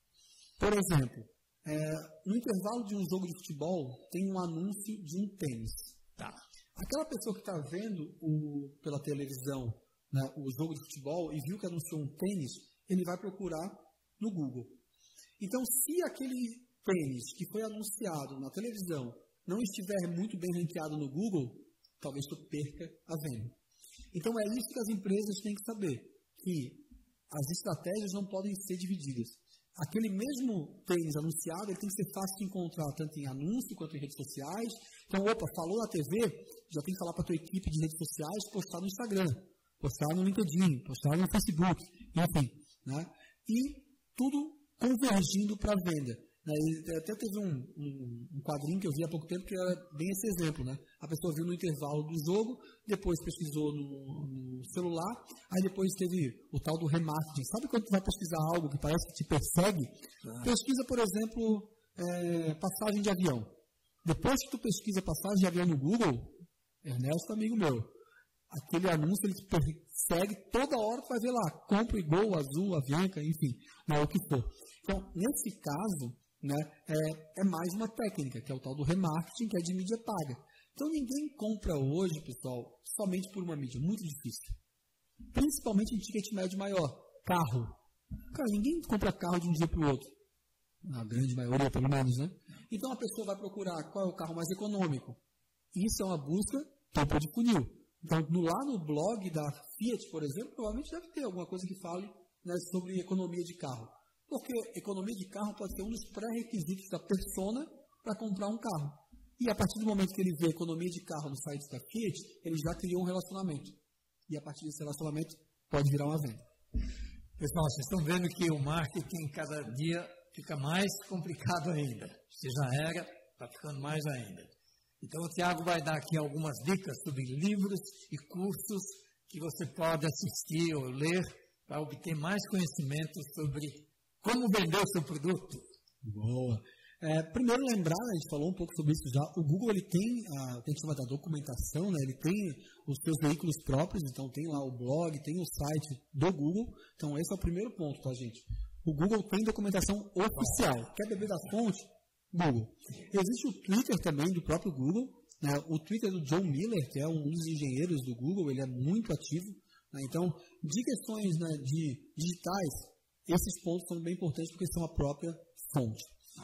Por exemplo, é, no intervalo de um jogo de futebol, tem um anúncio de um tênis. Tá. Aquela pessoa que está vendo o, pela televisão, né, o jogo de futebol e viu que anunciou um tênis, ele vai procurar no Google. Então, se aquele tênis que foi anunciado na televisão não estiver muito bem ranqueado no Google, talvez tu perca a venda. Então, é isso que as empresas têm que saber, que as estratégias não podem ser divididas. Aquele mesmo tênis anunciado, ele tem que ser fácil de encontrar, tanto em anúncio quanto em redes sociais. Então, opa, falou na T V, já tem que falar para a tua equipe de redes sociais, postar no Instagram, postar no LinkedIn, postar no Facebook, enfim. Né? E tudo convergindo para a venda. Até teve um, um, um quadrinho que eu vi há pouco tempo que era bem esse exemplo, né? A pessoa viu no intervalo do jogo, depois pesquisou no, no celular, aí depois teve o tal do remarketing. Sabe quando tu vai pesquisar algo que parece que te persegue? Ah. Pesquisa, por exemplo, é, passagem de avião. Depois que tu pesquisa passagem de avião no Google, Ernesto, amigo meu, aquele anúncio ele te persegue toda hora, tu vai ver lá, compre Gol, Azul, Avianca, enfim, né, o que for. Então, nesse caso, né, é, é mais uma técnica, que é o tal do remarketing, que é de mídia paga. Então, ninguém compra hoje, pessoal, somente por uma mídia. Muito difícil. Principalmente em ticket médio maior. Carro. Cara, ninguém compra carro de um dia para o outro. A grande maioria, pelo menos, né? Então, a pessoa vai procurar qual é o carro mais econômico. Isso é uma busca topo de funil. Então, no, lá no blog da Fiat, por exemplo, provavelmente deve ter alguma coisa que fale, né, sobre economia de carro. Porque economia de carro pode ser um dos pré-requisitos da persona para comprar um carro. E a partir do momento que ele vê economia de carro no site da Fiat, ele já criou um relacionamento. E a partir desse relacionamento, pode virar uma venda. Pessoal, vocês estão vendo que o marketing cada dia fica mais complicado ainda. Se já era, está ficando mais ainda. Então o Tiago vai dar aqui algumas dicas sobre livros e cursos que você pode assistir ou ler para obter mais conhecimento sobre como vender o seu produto. Boa. É, primeiro lembrar, a gente falou um pouco sobre isso já, o Google ele tem a, tem que chamar da documentação, né? Ele tem os seus veículos próprios, então tem lá o blog, tem o site do Google, então esse é o primeiro ponto, tá, gente? O Google tem documentação oficial. Quer beber da fonte? Google. Existe o Twitter também do próprio Google, né? O Twitter do John Miller, que é um dos engenheiros do Google, ele é muito ativo, né? Então, de questões, né, de digitais, esses pontos são bem importantes porque são a própria fonte.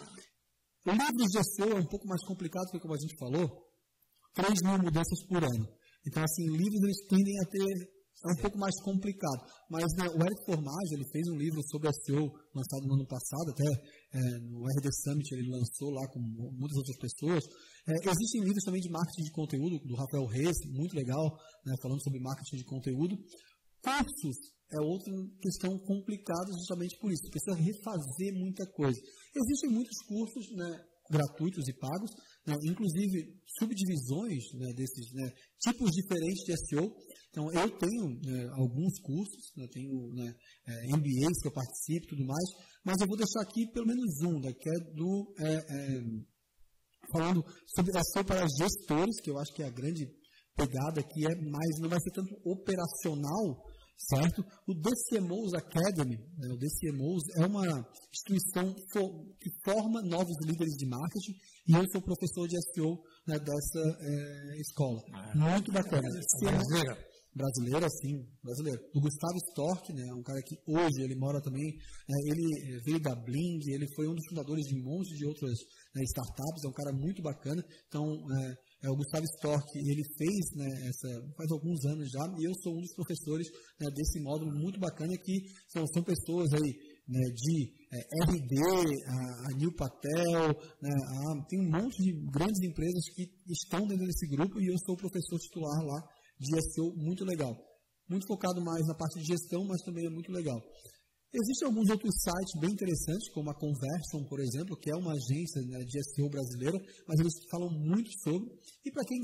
O livro de S E O é um pouco mais complicado, porque, como a gente falou, três mil mudanças por ano. Então, assim, livros eles tendem a ter... É um pouco mais complicado. Mas, né, o Eric Formage, ele fez um livro sobre S E O lançado no ano passado, até é, no R D Summit ele lançou lá com muitas outras pessoas. É, existem livros também de marketing de conteúdo, do Rafael Reis, muito legal, né, falando sobre marketing de conteúdo. Cursos é outra questão complicada justamente por isso. Precisa refazer muita coisa. Existem muitos cursos, né, gratuitos e pagos, né, inclusive subdivisões, né, desses, né, tipos diferentes de S E O. Então, eu tenho, né, alguns cursos, né, tenho, né, é, M B As que eu participo e tudo mais, mas eu vou deixar aqui pelo menos um, né, que é do... É, é, falando sobre S E O para gestores, que eu acho que é a grande pegada aqui, é mais, não vai ser tanto operacional, certo? O D C M Os Academy, né, o D C M Os é uma instituição for, que forma novos líderes de marketing e eu sou professor de S E O, né, dessa é, escola. Ah, muito bacana. Brasileira. Brasileira, sim, brasileira. O Gustavo Stork, né, um cara que hoje ele mora também, né, ele veio da Bling, ele foi um dos fundadores de um monte de outras, né, startups, é um cara muito bacana. Então, é, É, o Gustavo Stork, ele fez, né, essa, faz alguns anos já, e eu sou um dos professores, né, desse módulo muito bacana, que são, são pessoas aí, né, de é, R D, a, a Neil Patel, né, a, tem um monte de grandes empresas que estão dentro desse grupo, e eu sou o professor titular lá de S E O, muito legal. Muito focado mais na parte de gestão, mas também é muito legal. Existem alguns outros sites bem interessantes, como a Conversion, por exemplo, que é uma agência, né, de S E O brasileira, mas eles falam muito sobre. E para quem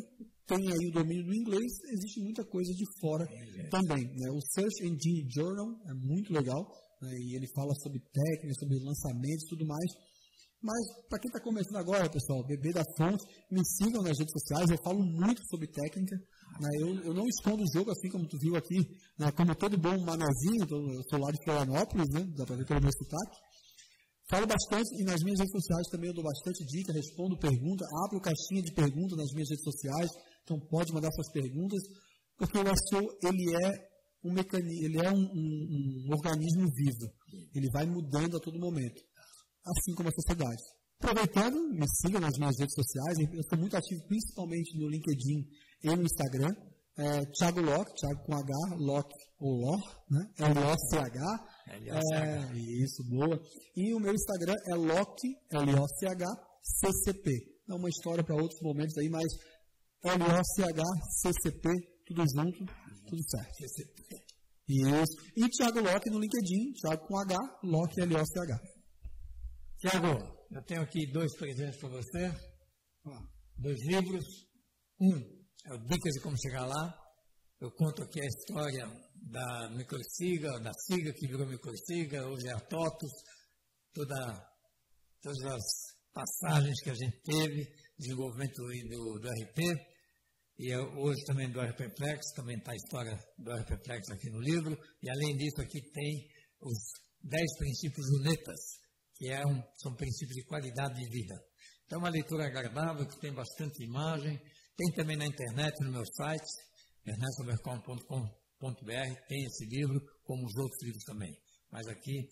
tem aí o domínio do inglês, existe muita coisa de fora é. também. Né? O Search Engine Journal é muito legal, né? E ele fala sobre técnicas, sobre lançamentos e tudo mais. Mas, para quem está começando agora, pessoal, beber da fonte, me sigam nas redes sociais, eu falo muito sobre técnica. Né? Eu, eu não escondo o jogo, assim como tu viu aqui, né? Como todo bom manezinho, eu sou lá de Florianópolis, né? Dá para ver pelo meu sotaque. Falo bastante e nas minhas redes sociais também eu dou bastante dica, respondo perguntas, abro caixinha de perguntas nas minhas redes sociais, então pode mandar suas perguntas, porque o S E O, ele é um mecanismo, ele é um, um, um organismo vivo, ele vai mudando a todo momento, assim como a sociedade. Aproveitando, me siga nas minhas redes sociais, eu sou muito ativo principalmente no LinkedIn e no Instagram, é, Thiago Locke, Thiago com H, Locke ou Lor, né? L O C H. É, isso, boa. E o meu Instagram é Locke, L O C H, C C P. É uma história para outros momentos aí, mas L O C H, C C P, tudo junto, tudo certo. Isso. E Thiago Locke no LinkedIn, Thiago com H, Locke, L O C H. Thiago, eu tenho aqui dois presentes para você, dois livros. Um é o Dicas de Como Chegar Lá. Eu conto aqui a história da Microsiga, da Siga que virou Microsiga, hoje é a TOTUS, toda, todas as passagens que a gente teve, desenvolvimento do, do R P, e hoje também do R P Plex, também está a história do R P Plex aqui no livro, e além disso aqui tem os dez princípios lunetas, que é um, são princípios de qualidade de vida. Então é uma leitura agradável, que tem bastante imagem, tem também na internet, no meu site, ernesto abercon ponto com ponto b r, tem esse livro, como os outros livros também. Mas aqui,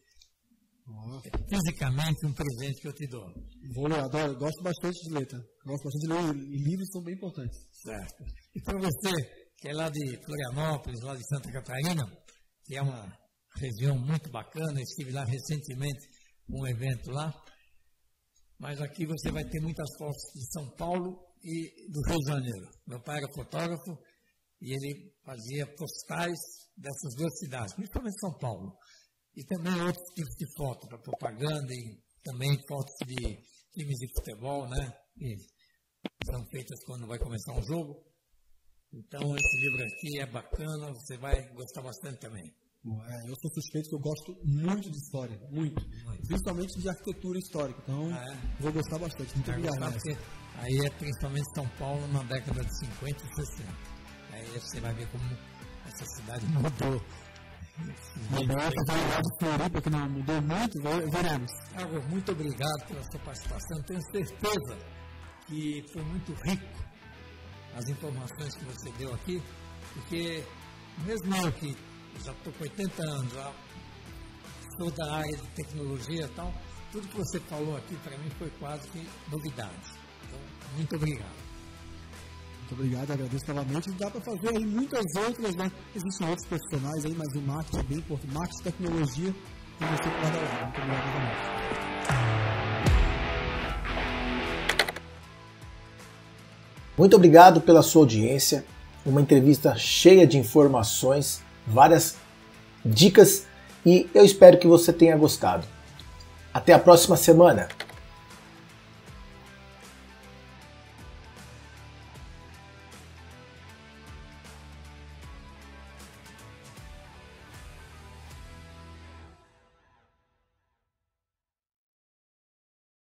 é fisicamente, um presente que eu te dou. Vou ler, adoro, gosto bastante de ler, tá? Gosto bastante de ler, e livros são bem importantes. Certo. E para você, que é lá de Florianópolis, lá de Santa Catarina, que é uma região muito bacana, estive lá recentemente, um evento lá, mas aqui você vai ter muitas fotos de São Paulo e do Rio de Janeiro. Meu pai era fotógrafo, e ele fazia postais dessas duas cidades, principalmente São Paulo. E também outros tipos de foto para propaganda e também fotos de times de futebol, né? Que são feitas quando vai começar um jogo. Então, esse livro aqui é bacana, você vai gostar bastante também. É, eu sou suspeito que eu gosto muito de história, muito. muito. Principalmente de arquitetura histórica, então ah, é? vou gostar bastante. Muito obrigado. Aí é principalmente São Paulo na década de cinquenta e sessenta. Aí você vai ver como essa cidade mudou. Porque não mudou muito, veremos. Thiago, muito obrigado pela sua participação. Tenho certeza que foi muito rico as informações que você deu aqui, porque mesmo eu que já estou com oitenta anos, já sou da área de tecnologia e tal, tudo que você falou aqui para mim foi quase que novidade. Então, muito obrigado. Muito obrigado, agradeço novamente. Dá para fazer aí muitas outras, né? Existem outros profissionais aí, mas o marketing é bem importante. Marketing e tecnologia, e você que vai dar lá. Muito obrigado novamente. Muito obrigado pela sua audiência. Uma entrevista cheia de informações, várias dicas, e eu espero que você tenha gostado. Até a próxima semana.